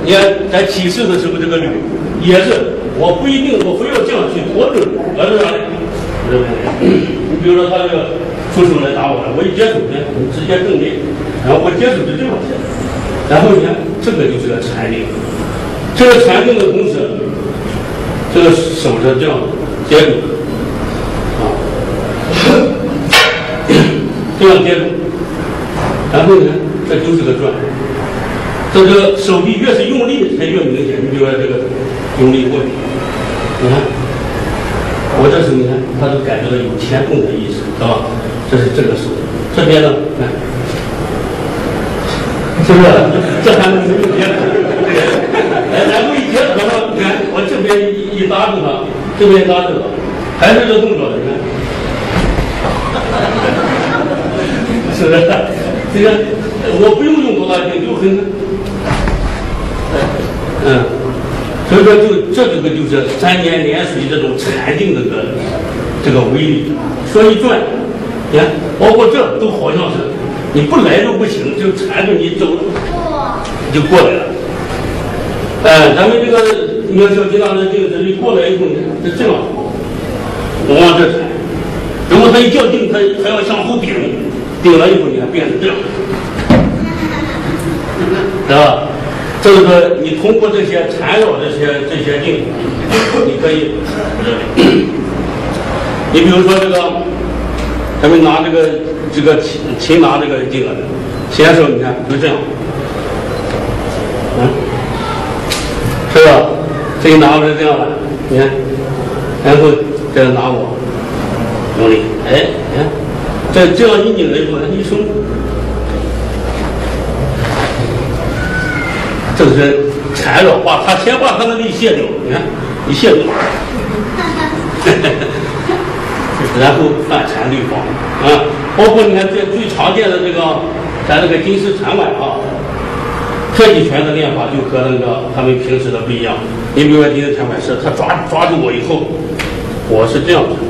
你看在起势的时候，这个捋也是，我不一定我非要这样去拖准，而是啥呢？你比如说他这个出手来打我了，我一接手呢，直接正面，然后我接手就这样接，然后你看这个就是个缠定，这个缠定的同时，这个手是这样接住，啊，这样接住，然后呢，这就是个转。这个手臂越是用力才越明显，你比如说这个用力过去，你看，我这手你看，它都感觉到有牵动的意思，是吧？这是这个手，这边呢，看，是不是？这还能接？然后一接合上，你看我这边一搭住它，这边搭住它，还是这动作，你看，是不是？这个我不用多大劲，就很。所以说这个就是3年连续这种禅定这个威力，说一转，你看，包括这都好像是你不来都不行，就缠着你走就过来了。咱们这个你要小鸡蛋的定，你过来以后是这样，往这缠，如果它一较劲，它还要向后顶了以后，你看变成这样，是吧？这个你通过这些缠绕这些劲，你可以，你比如说这个，咱们拿这个擒拿这个劲了，先手你看就这样，是吧？这一拿不是这样了，你看，然后再拿我，用力，哎，你看，这样一拧了以后，一松。这是缠绕，先把它的力卸掉，你看，一卸掉，然后反缠对方啊。包括你看最常见的这个，咱这个金丝缠腕啊，太极拳的练法就和那个他们平时的不一样。你比如说金丝缠腕是，他抓住我以后，我是这样的，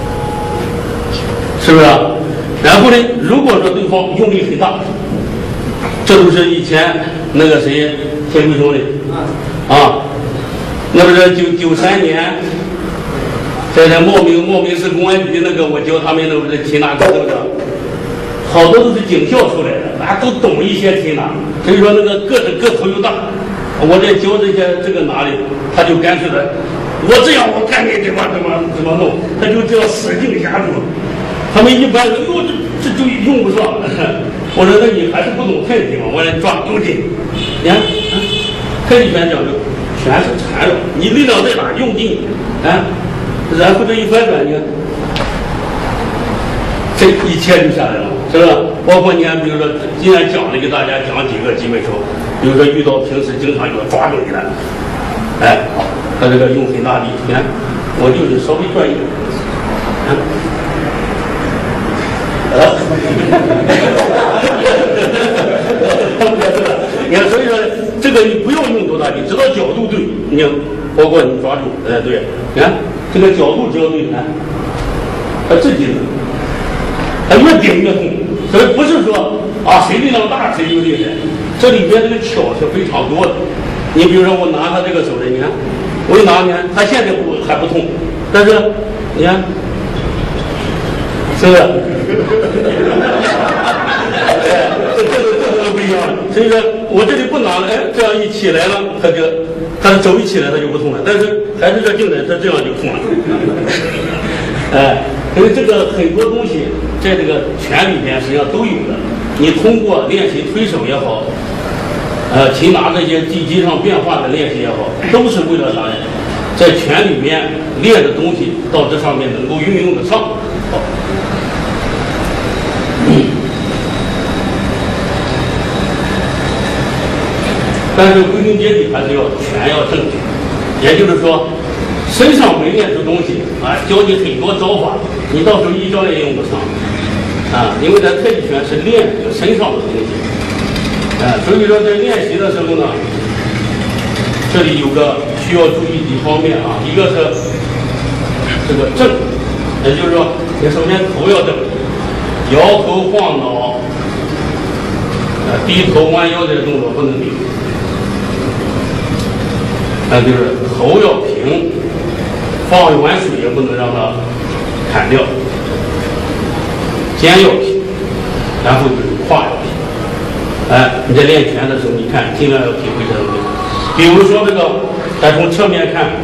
是不是？然后呢，如果说对方用力很大，这都是以前那个谁。天贵兄弟啊，那不是93年，在茂名市公安局那个，我教他们那不是擒拿课那个，好多都是警校出来的，大家都懂一些擒拿，所以说那个个头又大，我在教这个拿的，他就干脆的，我这样我看你怎么弄，他就这样使劲压住，他们一般人这就用不上。我说那你还是不懂太极嘛，我来抓用劲，你看。太极拳讲究全是缠绕，你力量在哪用劲，然后这一翻转，你看，这一切就下来了，是不是？包括你看，比如说今天讲了给大家讲几个基本手，比如说遇到平时经常有抓住你的，他这个用很大力，你看，我就是稍微转一点，你看，所以说这个你不用用多大力，只要角度对，你包括你抓住，对，你看这个角度只要对，你看，它自己它越顶越痛，所以不是说谁力量大谁就厉害，这里边这个巧是非常多的。你比如说我拿他这个手的，你看，我一拿，你看他现在还不痛，但是你看，是不是？这不一样，所以说我这里不拿了，这样一起来了，他的手一起来，他就不痛了。但是还是这劲呢，他这样就痛了。所以这个很多东西在这个拳里边实际上都有的。你通过练习推手也好，擒拿这些地基上变化的练习也好，都是为了啥呢？在拳里面练的东西到这上面能够运用得上。但是归根结底还是要拳要正确，也就是说，身上没练出东西教你很多招法，你到时候一招也用不上因为咱太极拳是练这个身上的东西所以说在练习的时候呢，这里有个需要注意几方面一个是这个正，也就是说你首先头要正，摇头晃脑低头弯腰这些动作不能有那就是头要平，放一碗水也不能让它砍掉，肩要平，然后就是胯要平。你在练拳的时候，你看尽量要体会这种东西。比如说这个，咱从侧面看，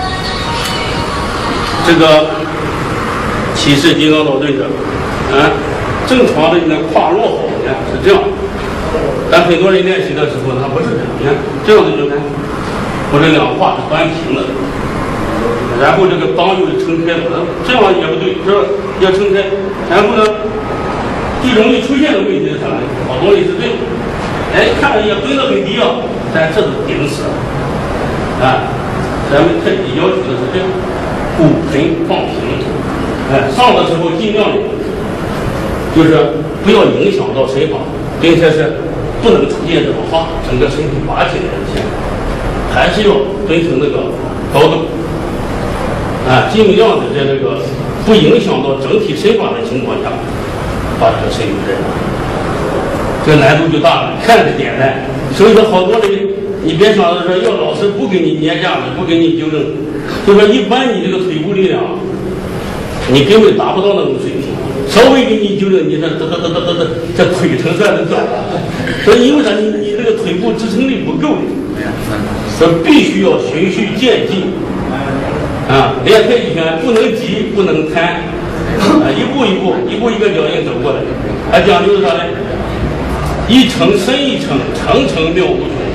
这个起势金刚捣对者，正常的应该胯落好，你看是这样。但很多人练习的时候，他不是这样，你看这样的就看，我这两胯是端平的，然后这个裆又撑开了，这样也不对，是吧？要撑开，然后呢，最容易出现的问题是啥呢？好多人是这样，看着也蹲得很低啊，但这是顶死了，咱们太极要求的是这样，骨盆放平，上的时候尽量的，就是不要影响到身法，并且是不能出现这种话，整个身体拔起来的现象，还是要遵循那个高度，尽量的在那个不影响到整体身法的情况下，把这个身体这样，这个难度就大了。看着简单，所以说好多人，你别想着说要老师不给你捏架子，不给你纠正，就说一般你这个腿部力量，你根本达不到那种水平。稍微给你纠正，你这腿成算能掉。所以因为啥？你这个腿部支撑力不够的，所以必须要循序渐进。练太极拳不能急，不能贪，一步一个脚印走过来。还讲究是啥呢？一程深一程，层层妙无穷。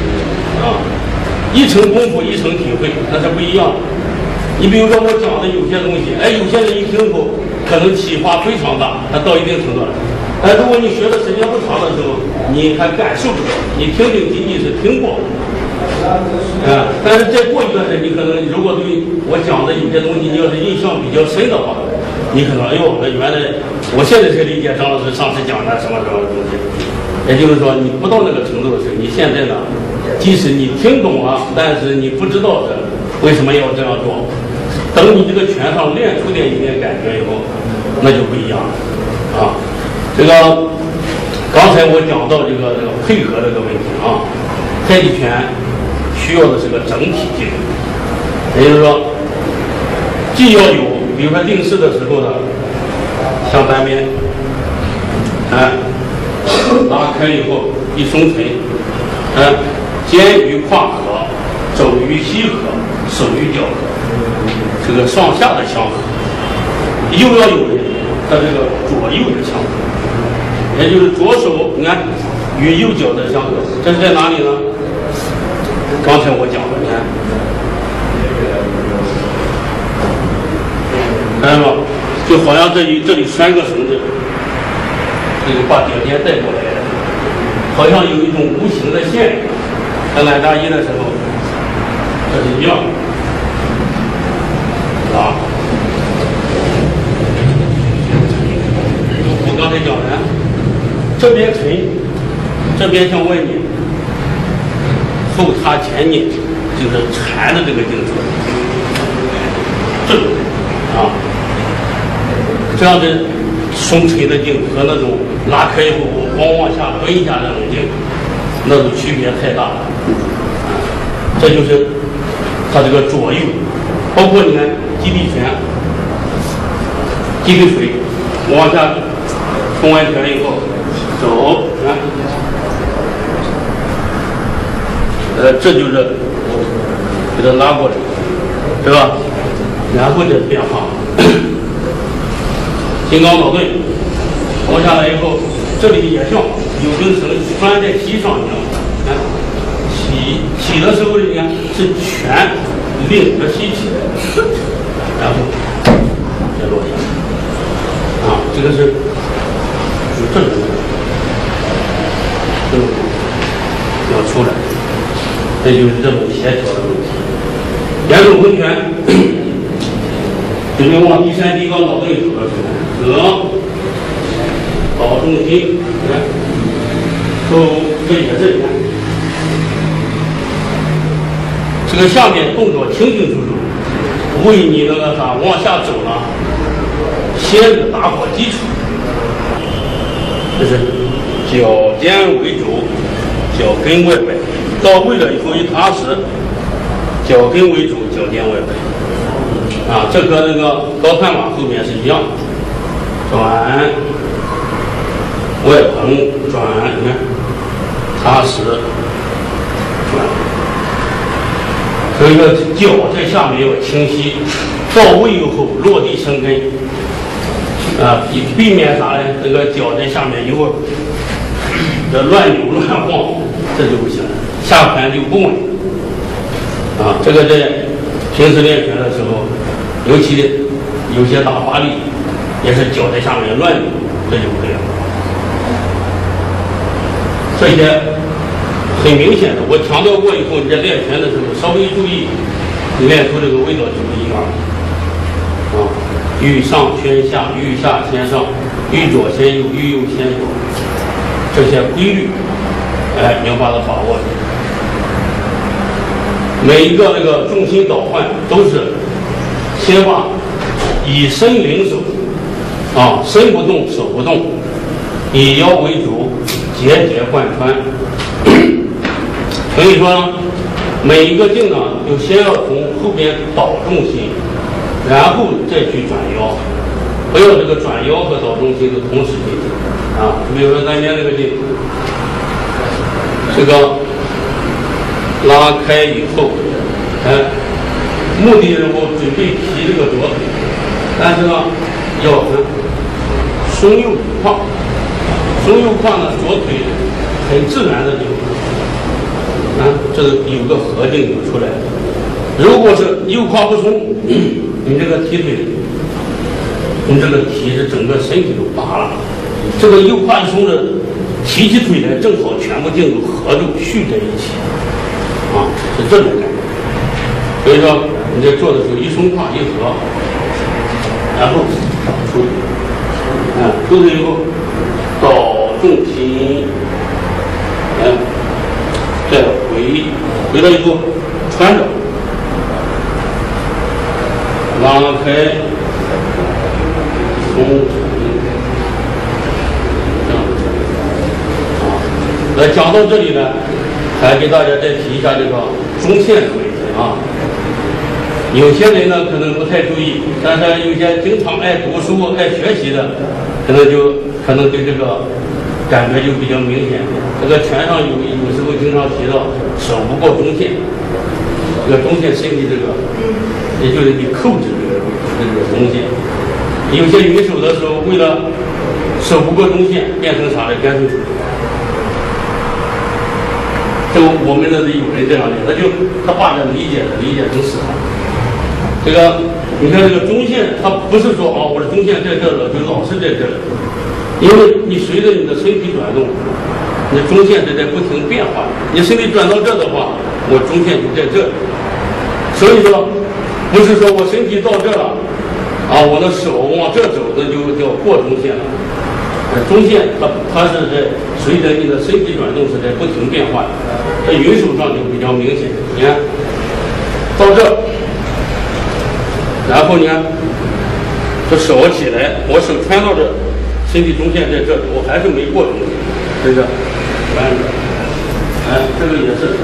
一层功夫一层体会，那是不一样的。你比如说我讲的有些东西，有些人一听后可能启发非常大，他到一定程度了。如果你学的时间不长的时候，你还感受不到，你听仅仅是听过。但是再过一段时间，你可能如果对我讲的有些东西，你要是印象比较深的话，你可能原来我现在才理解张老师上次讲的什么什么东西。也就是说，你不到那个程度的时候，你现在呢，即使你听懂了，但是你不知道是为什么要这样做。等你这个拳上练出点一点感觉以后，那就不一样了。这个刚才我讲到这个配合这个问题太极拳需要的是个整体性，也就是说，既要有，比如说定式的时候呢，向单边，拉开以后一松沉，肩与胯合，肘与膝合，手与脚合，这个上下的相合，又要有它这个左右的相合，也就是左手你看与右脚的相合，这是在哪里呢？刚才我讲的，你看到吗？就好像这里拴个绳子，这就把脚尖带过来了，好像有一种无形的线。在揽大衣的时候，这是一样我刚才讲的，这边沉，这边向外拧，后塌前拧，就是缠的这个劲出来，这种这样的松沉的劲和那种拉开以后光往下蹲一下那种劲，那种区别太大了。这就是它这个左右，包括你看击地拳、击地锤，往下冲完拳以后走，这就是给它拉过来，对吧？然后再变化，金刚捣对，往下来以后，这里也像有根绳拴在膝上一样，起的时候你看是拳领着膝起来，然后再落下，这个是这种要出来，这就是这种协调的问题。两种混拳，就是往第三地方脑对手的和保重心，都这也是你看。这个下面动作清清楚楚，为你那个啥往下走呢，先是打好基础，就是脚尖为主，脚跟外摆，到位了以后一踏实， 脚跟为主，脚尖为本。啊，这和那个高探马后面是一样的，转外蓬转，你看踏实转。所以说脚在下面要清晰，到位以后落地生根。啊，避免啥呢？这个脚在下面一会儿这乱扭乱晃，这就不行了，下盘就不稳。啊，这个在平时练拳的时候，尤其有些打发力，也是脚在下面乱扭，这就不对了。这些很明显的，我强调过以后，你在练拳的时候稍微注意，你练出这个味道就不一样了。啊，欲上先下，欲下先上，欲左先右，欲右先左，这些规律，哎，你要把它把握住。每一个那个重心倒换都是先把以身领手，啊，身不动手不动，以腰为主，节节贯穿。所以说呢，每一个劲呢，就先要从后边导重心，然后再去转腰，不要这个转腰和导重心都同时进行啊。比如说咱练这个劲，这个拉开以后，哎，目的是我准备提这个左腿，但是呢，要松右胯，松右胯呢，左腿很自然的就啊，这个有个合劲就出来了。如果是右胯不松，你这个提腿，你这个提是整个身体都拔了。这个右胯一松着，提起腿来正好全部劲都合住续在一起，啊，是这种感觉。所以说你在做的时候一松胯一合，然后出腿，出腿以后导重心，再回来以后穿着。拉开，松这样子啊。那讲到这里呢，还给大家再提一下这个中线的问题啊。有些人呢可能不太注意，但是有些经常爱读书、爱学习的，可能对这个感觉就比较明显。这个拳上有时候经常提到手不过中线，这个中线身体这个。也就是你扣制这个中线，有些云手的时候，为了手不过中线，变成啥呢？干脆这我们那里有人这样的，他把这理解成死了。这个你看这个中线，它不是说我的中线在这了，就老是在这了，因为你随着你的身体转动，你的中线是在不停变化。你身体转到这的话，我中线就在这里，所以说。不是说我身体到这了，我的手往这走，那就叫过中线了。中线它是在随着你的身体转动是在不停变化的。在云手上就比较明显。你看，到这，然后你看，这手起来，我手穿到这，身体中线在这里，我还是没过中线，是不是？弯着，这个也是。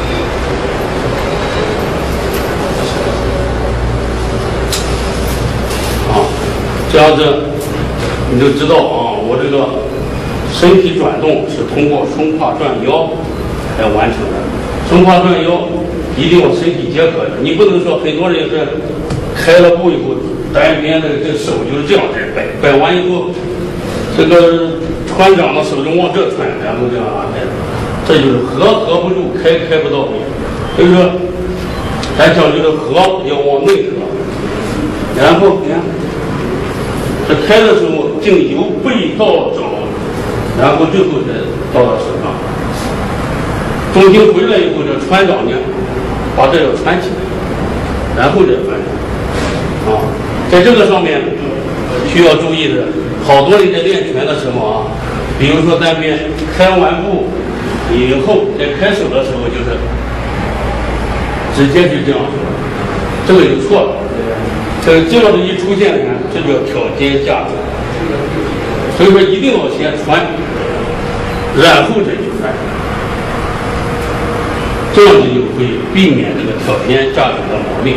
这样子你就知道我这个身体转动是通过松胯转腰来完成的。松胯转腰一定要身体结合的，你不能说很多人是开了步以后，单边的这手就是这样在摆，摆完以后，这个船长的手就往这穿，然后这样安排，这就是合不住，开不到位。所以说，咱讲究的合要往内合，然后你看。这开的时候，劲由背到肘，然后最后再到了手上。中心回来以后，这船长呢，把这要穿起来，然后再翻转。在这个上面需要注意的，好多人在练拳的时候比如说咱们开完步以后，在开手的时候就是直接就这样，这个就错了。这样的一出现呢，这就要挑肩架肘，所以说一定要先穿，然后再去翻。 这样子就会避免这个条件架构的毛病。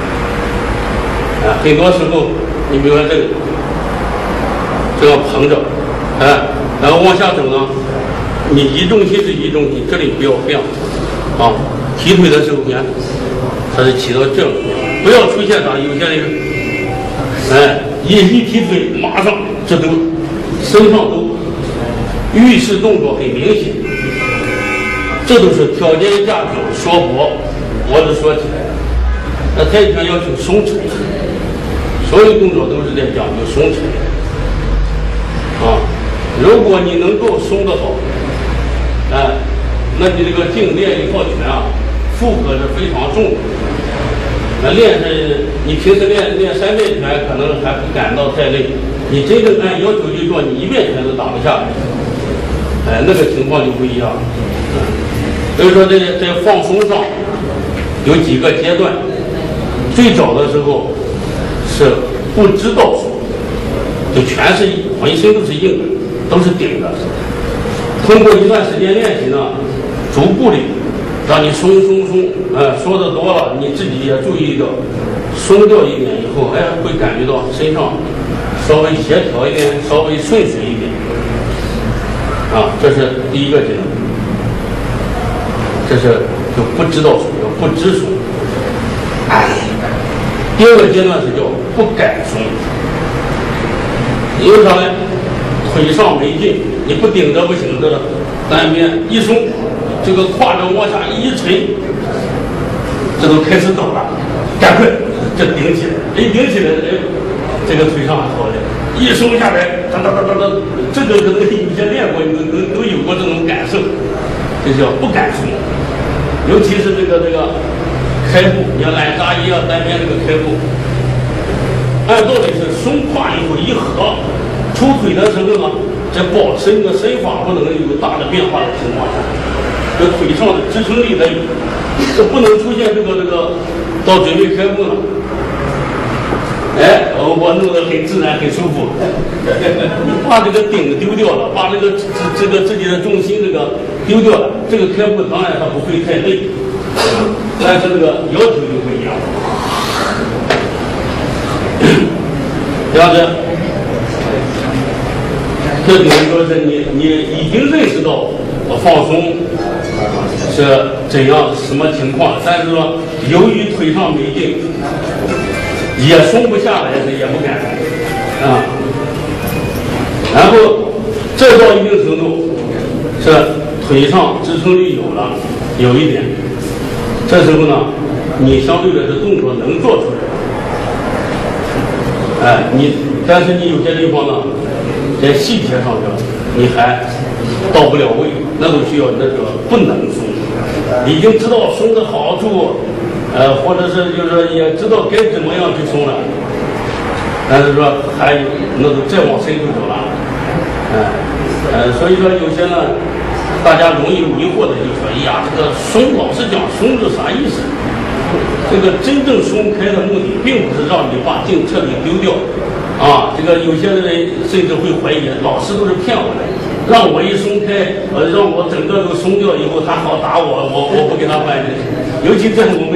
很多时候，你比如说这个膨着，然后往下走呢，你移重心是移重心，这里不要变啊。提腿的时候呢，它是起到这样的，不要出现啥，有些人，一提腿马上这都身上都预示动作很明显，这都是条件架构缩脖脖子缩起来。那太极拳要求松沉，所有动作都是在讲究松沉啊。如果你能够松得好，那你这个净练一套拳啊，负荷是非常重的。那你平时练3遍拳，可能还不感到太累。你真正按要求去做，你1遍拳都打不下来。那个情况就不一样。所以说在放松上有几个阶段。最早的时候是不知道松，就全是浑身都是硬的，都是顶的。通过一段时间练习呢，逐步的让你松，说的多了，你自己也注意到，松掉一点以后，会感觉到身上稍微协调一点，稍微顺水一点。这是第一个阶段，这是就不知道松，叫不知松。第二个阶段是叫不敢松，因为啥呢？腿上没劲，你不顶着不行，这个单边一松，这个胯着往下一沉，这都开始抖了，赶快这顶起来，一顶起来，这个腿上还好点，一松下来，这个可能以前练过，都有过这种感受，这叫不敢松，尤其是这个开步，你要懒扎衣单边这个开步，按道理是松胯以后一合，出腿的时候呢，在保持一个身法不能有大的变化的情况下，这腿上的支撑力得有，这不能出现这个到准备开步了，我弄得很自然很舒服，你把这个顶丢掉了，把这个自己的重心丢掉了，这个开步当然它不会太累。但是这个要求就不一样。这样子，这比如说是你已经认识到放松是怎样什么情况，但是说由于腿上没劲，也松不下来，也不敢然后这到一定程度是腿上支撑力有一点。这时候呢，你相对的这动作能做出来，但是你有些地方呢，在细节上边你还到不了位，那都需要那个不能松，已经知道松的好处，或者是就是说也知道该怎么样去松了，但是说还有那都再往深处走了，所以说有些呢。大家容易迷惑的就说：“哎呀，这个松老是讲松是啥意思？这个真正松开的目的，并不是让你把劲彻底丢掉这个有些人甚至会怀疑，老师都是骗我的，让我一松开，让我整个都松掉以后，他好打我不给他办。尤其在我们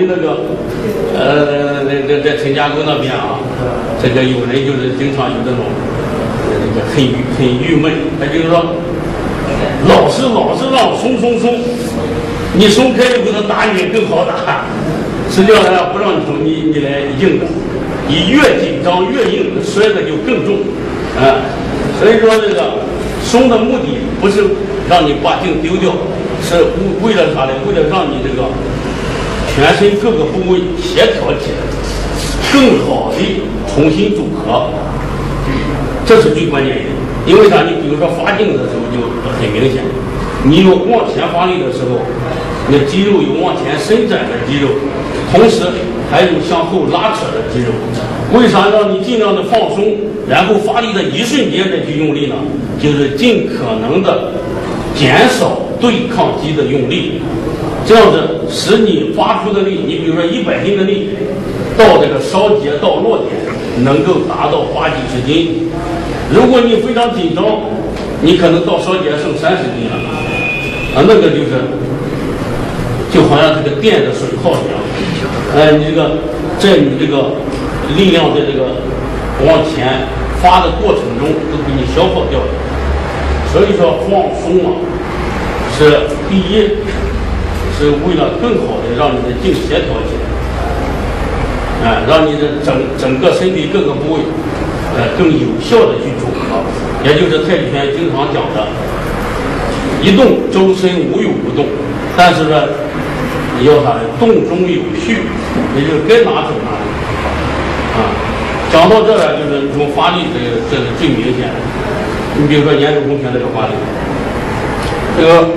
在陈家沟那边这个有人就是经常有这种很郁闷，他就是说。”老是让松，你松开以后他打你更好打，实际上不让你松，你来硬的，你越紧张越硬，摔的就更重，所以说这个松的目的不是让你把劲丢掉，是为了啥呢？为了让你这个全身各个部位协调起来，更好的重新组合，这是最关键的。因为啥？你比如说发劲的时候就很明显，你有往前发力的时候，你的肌肉有往前伸展的肌肉，同时还有向后拉扯的肌肉。为啥让你尽量的放松，然后发力的一瞬间再去用力呢？就是尽可能的减少对抗肌的用力，这样子使你发出的力，你比如说100斤的力，到这个梢节到落点能够达到80、90斤。如果你非常紧张，你可能到梢节剩30斤了，那个就好像这个电的损耗一样。你这个在你这个力量在这个往前发的过程中都给你消耗掉了。所以说放松啊，是第一是为了更好的让你的劲协调起来，让你的整个身体各个部位更有效的去做啊，也就是太极拳经常讲的一动周身无有不动，但是呢你要啥呢？动中有序，也就是该哪走哪里啊。讲到这儿就是从发力这个最明显的。你比如说研究功拳这个发力，这个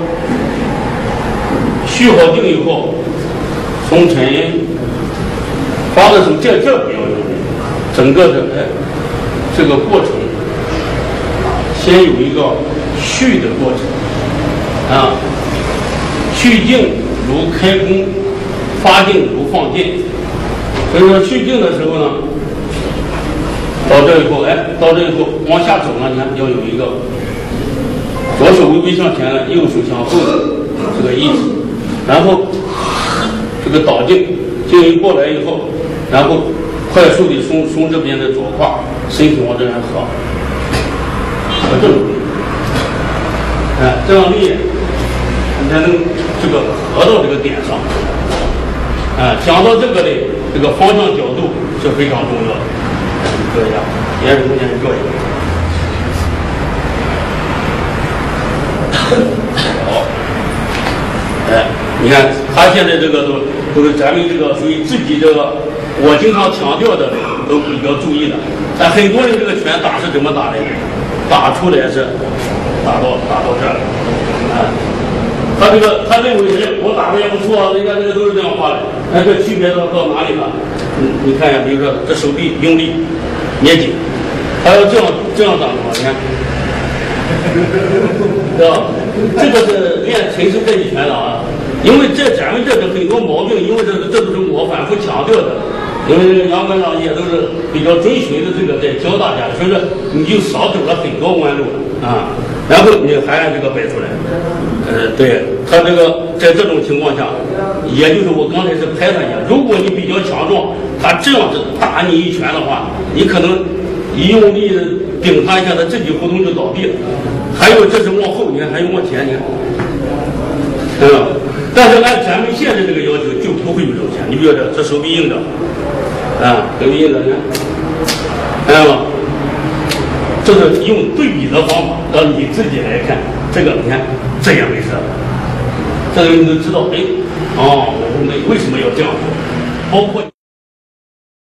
蓄好定以后，从沉发的时候这不要用力，整个的这个过程先有一个蓄的过程啊，蓄劲如开弓，发劲如放箭。所以说蓄劲的时候呢，到这以后，到这以后往下走呢，你看要有一个左手微微向前了，右手向后这个意思，然后这个导劲一过来以后，然后快速的松这边的左胯，身体往这边合，这种力，这样力你才能这个合到这个点上。讲到这个的这个方向角度是非常重要的。这样，研究功拳做一个。好，你看他现在这个都是咱们这个属于自己这个，我经常强调的都比较注意的。但很多人这个拳打是怎么打的？打出来是打到这儿，他认为我打的也不错，人家这个都是这样画的。这区别到哪里了？你看一下，比如说这手臂用力捏紧，还要这样打的话，你看，对吧？这个是练陈氏太极拳的啊。因为咱们这是很多毛病，因为这都是我反复强调的。因为杨馆长也都是比较遵循的这个在教大家，所以说你就少走了很多弯路啊。然后你还按这个摆出来，对他这个在这种情况下，也就是我刚才是拍他一下，如果你比较强壮，他这样子打你一拳的话，你可能一用力顶他一下，他自己扑通就倒地了。还有这是往后，你看还有往前，你看，但是按咱们现在这个要求就不会有这种钱。你比如说这手臂硬着，手臂硬着，你看，看见吗？这是用对比的方法，让你自己来看这个，你看这样回事，这个你就知道，我们为什么要这样做，包括。